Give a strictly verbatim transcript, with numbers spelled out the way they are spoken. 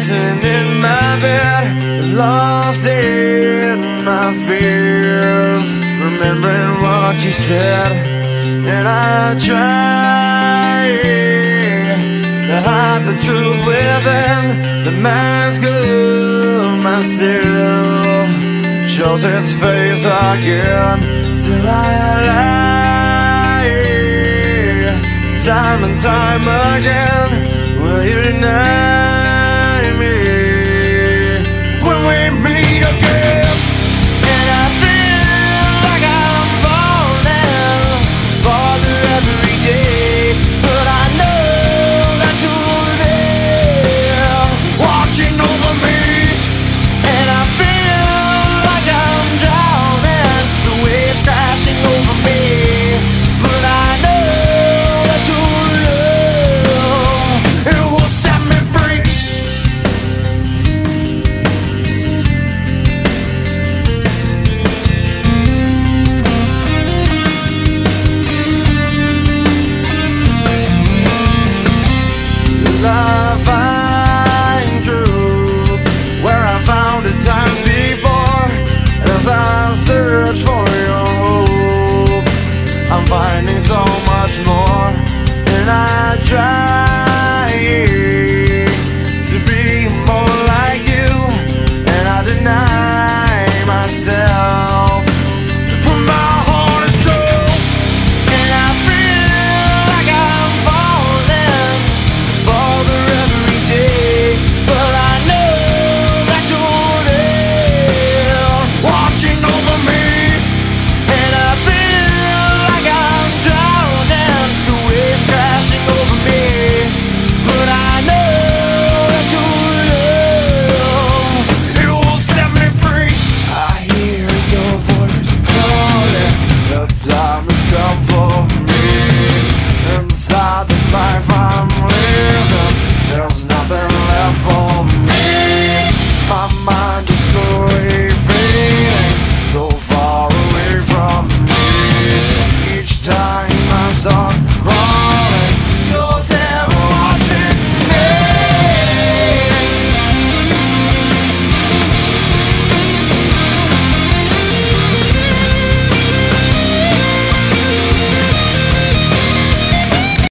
sitting in my bed, lost in my fears, remembering what you said. And I try to hide the truth within. The mask of myself shows its face again. Still I lie, time and time again. Will you deny